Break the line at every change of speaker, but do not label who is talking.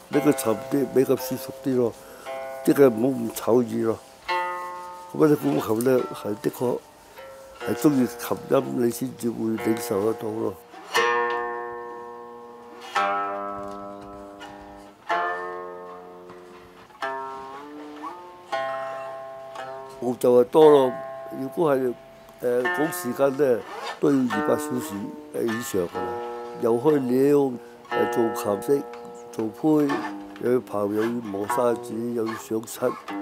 俾佢沉啲，俾佢舒服啲咯，即係唔好咁吵耳咯。咁啲古琴咧係的確係中意琴音，你先至會領受得到咯。澳洲就多咯，如果係講時間咧，都要200小時以上㗎啦。又開料，做琴式，做胚，又要刨，又要磨砂紙，又要上漆。